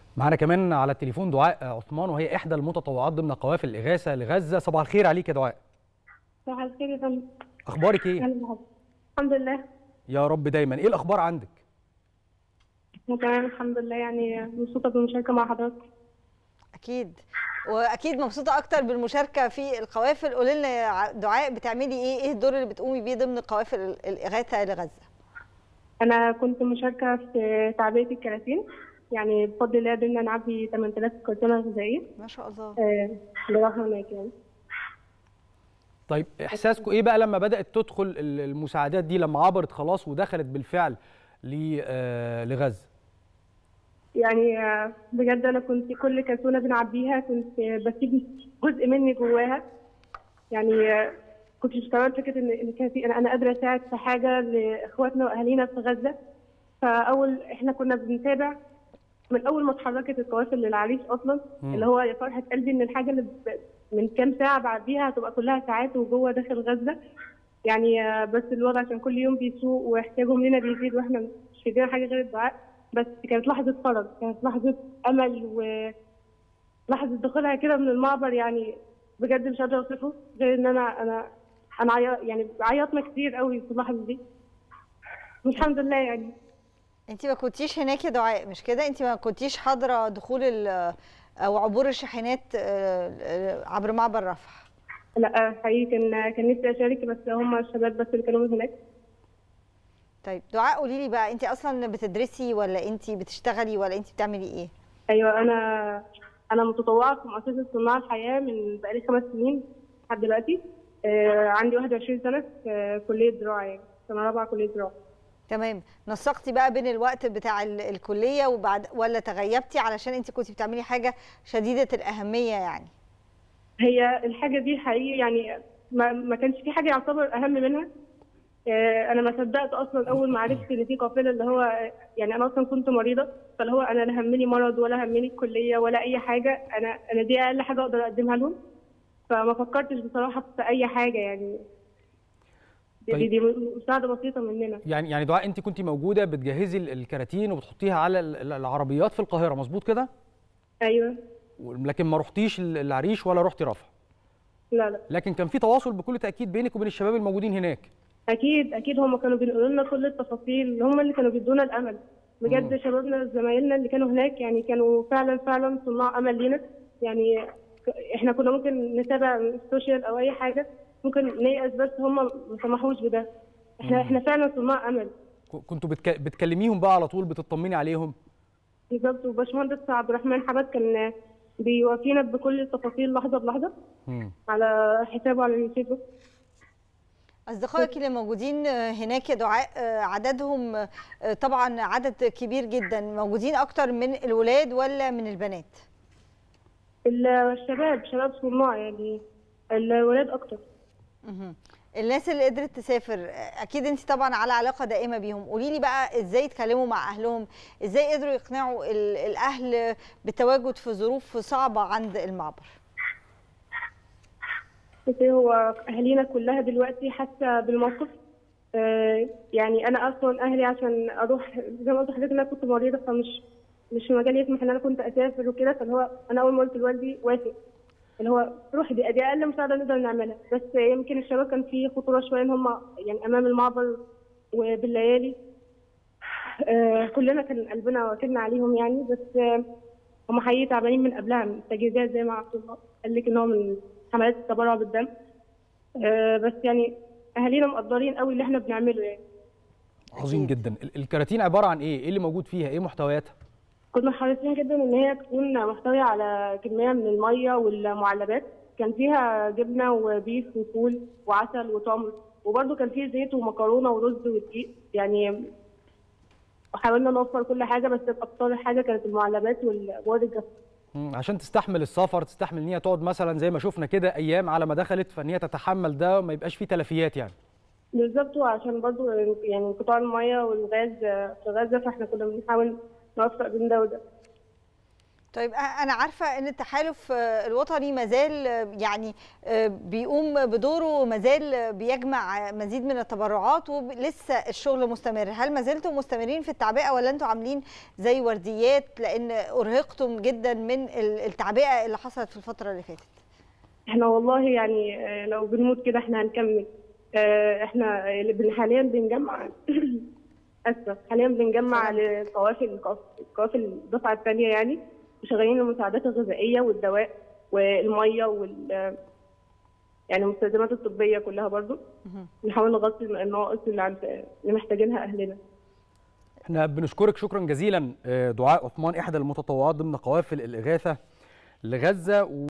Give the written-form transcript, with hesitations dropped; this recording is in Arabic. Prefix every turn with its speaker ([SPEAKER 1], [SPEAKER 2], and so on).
[SPEAKER 1] معانا كمان على التليفون دعاء عثمان، وهي احدى المتطوعات ضمن قوافل الاغاثه لغزه. صباح الخير عليك يا دعاء.
[SPEAKER 2] صباح الخير يا فندم.
[SPEAKER 1] اخبارك ايه؟
[SPEAKER 2] أهلا بحضرتك. الحمد لله.
[SPEAKER 1] يا رب دايما. ايه الاخبار عندك؟
[SPEAKER 2] أنا تمام الحمد لله، يعني مبسوطة بالمشاركة مع حضرتك.
[SPEAKER 3] اكيد، واكيد مبسوطه اكتر بالمشاركه في القوافل. قولي لنا يا دعاء، بتعملي ايه الدور اللي بتقومي بيه ضمن قوافل الاغاثه لغزه؟
[SPEAKER 2] أنا كنت مشاركة في تعبئة الكراتين، يعني بفضل الله قدرنا نعبي 8000 كرتونة غذائية.
[SPEAKER 3] ما شاء الله.
[SPEAKER 2] لراحة هناك يعني.
[SPEAKER 1] طيب احساسكم ايه بقى لما بدات تدخل المساعدات دي، لما عبرت خلاص ودخلت بالفعل لغزه؟
[SPEAKER 2] يعني بجد أنا كنت كل كرتونة بنعبيها كنت بسيب جزء مني جواها. يعني كنت مستوعبة فكرة إن كان في أنا قادرة أساعد في حاجة لإخواتنا وأهالينا في غزة. إحنا كنا بنتابع من أول ما اتحركت القوافل للعريش أصلا، اللي هو يا فرحة قلبي إن الحاجة اللي من كام ساعة بعديها هتبقى كلها ساعات وجوه داخل غزة. يعني بس الوضع عشان كل يوم بيسوء واحتياجهم لنا بيزيد، وإحنا مش في ايدينا حاجة غير الدعاء. بس كانت لحظة فرج، كانت لحظة أمل، ولحظة دخولها كده من المعبر. يعني بجد مش قادرة أوصفه غير إن أنا يعني عيطنا كتير قوي في اللحظة دي. الحمد لله. يعني
[SPEAKER 3] انت ما كنتيش هناك يا دعاء مش كده؟ انت ما كنتيش حاضره دخول او عبور الشاحنات عبر معبر رفح؟
[SPEAKER 2] لا حقيقي كان نفسي أشارك، بس هم الشباب بس اللي كانوا من هناك.
[SPEAKER 3] طيب دعاء، قولي لي بقى، انت اصلا بتدرسي ولا انت بتشتغلي ولا انت بتعملي ايه؟
[SPEAKER 2] ايوه، انا متطوعه في مؤسسه صناع الحياه من بقالي 5 سنين لحد دلوقتي. عندي 21 سنه في كليه زراعه، يعني سنه رابعه كليه زراعه.
[SPEAKER 3] تمام. نسقتي بقى بين الوقت بتاع الكليه وبعد، ولا تغيبتي علشان انت كنتي بتعملي حاجه شديده الاهميه يعني؟
[SPEAKER 2] هي الحاجه دي حقيقي، يعني ما كانش في حاجه يعتبر اهم منها. انا ما صدقت اصلا اول ما عرفت ان في قافله، اللي هو يعني انا اصلا كنت مريضه، فاللي هو انا لا همني مرض ولا همني الكليه ولا اي حاجه. انا دي اقل حاجه اقدر اقدمها لهم، فما فكرتش بصراحه في اي حاجه. يعني دي مساعده بسيطه مننا.
[SPEAKER 1] يعني دعاء، انت كنت موجوده بتجهزي الكراتين وبتحطيها على العربيات في القاهره، مظبوط كده؟
[SPEAKER 2] ايوه.
[SPEAKER 1] لكن ما رحتيش العريش ولا رحتي رفح؟
[SPEAKER 2] لا.
[SPEAKER 1] لكن كان في تواصل بكل تاكيد بينك وبين الشباب الموجودين هناك؟
[SPEAKER 2] اكيد هم كانوا بينقلوا لنا كل التفاصيل، هم اللي كانوا بيدونا الامل. بجد شبابنا زمايلنا اللي كانوا هناك يعني كانوا فعلا صناع امل لينا. يعني احنا كنا ممكن نتابع السوشيال او اي حاجه، ممكن نيأس، بس هم ما سمحوش بده. احنا فعلا صناع امل.
[SPEAKER 1] كنتوا بتكلميهم بقى على طول، بتطمني عليهم؟
[SPEAKER 2] بالظبط. وباشمهندس عبد الرحمن حبد كان بيوافينا بكل التفاصيل لحظه بلحظه على حسابه على الفيسبوك.
[SPEAKER 3] أصدقائك اللي موجودين هناك يا دعاء عددهم طبعا عدد كبير جدا، موجودين أكتر من الولاد ولا من البنات؟
[SPEAKER 2] شباب صناع، يعني الولاد أكتر.
[SPEAKER 3] الناس اللي قدرت تسافر أكيد أنت طبعا على علاقة دائمة بيهم، قولي لي بقى إزاي اتكلموا مع أهلهم، إزاي قدروا يقنعوا الأهل بالتواجد في ظروف صعبة عند المعبر؟
[SPEAKER 2] هو اهالينا كلها دلوقتي حاسه بالموقف. يعني انا اصلا اهلي عشان اروح، زي ما قلت لحضرتك انا كنت مريضه، مش في مجالي يسمح ان انا كنت اسافر وكده. فاللي هو انا اول ما قلت لوالدي وافق، اللي هو روح، دي اقل مساعده نقدر نعملها. بس يمكن الشباب كان فيه خطوره شويه ان هم يعني امام المعبر وبالليالي. كلنا كان قلبنا واكلنا عليهم يعني. بس هم حقيقي تعبانين من قبلها، من التجهيزات زي ما عبد الله قال لك ان هو من حملات التبرع بالدم. بس يعني اهالينا مقدرين قوي اللي احنا بنعمله يعني.
[SPEAKER 1] عظيم جدا. الكراتين عباره عن ايه؟ ايه اللي موجود فيها؟ ايه محتوياتها؟
[SPEAKER 2] كنا حريصين جدا ان هي تكون محتويه على كميه من الميه والمعلبات. كان فيها جبنه وبيف وفول وعسل وتمر، وبرده كان فيه زيت ومكرونه ورز ودقيق. يعني حاولنا نوفر كل حاجه، بس اكتر حاجه كانت المعلبات والمواد الجافه
[SPEAKER 1] عشان تستحمل السفر، تستحمل ان هي تقعد مثلا زي ما شفنا كده ايام على ما دخلت، فان هي تتحمل ده وما يبقاش فيه تلفيات يعني.
[SPEAKER 2] بالظبط. وعشان برضو يعني انقطاع الميه والغاز في غزه، فاحنا كنا بنحاول نوفق بين ده وده.
[SPEAKER 3] طيب أنا عارفة إن التحالف الوطني مازال يعني بيقوم بدوره، مازال بيجمع مزيد من التبرعات ولسه الشغل مستمر. هل ما زلتم مستمرين في التعبئة ولا أنتم عاملين زي ورديات لأن أرهقتم جدا من التعبئة اللي حصلت في الفترة اللي فاتت؟
[SPEAKER 2] احنا والله يعني لو بنموت كده احنا هنكمل. احنا حاليا بنجمع حاليا بنجمع لقوافل الدفعة الثانية يعني، وشغالين المساعدات الغذائية والدواء والمية يعني المستلزمات الطبية كلها برضو. بنحاول نغطي النواقص اللي محتاجينها أهلنا.
[SPEAKER 1] احنا بنشكرك شكرا جزيلا دعاء عثمان، إحدى المتطوعات ضمن قوافل الإغاثة لغزة.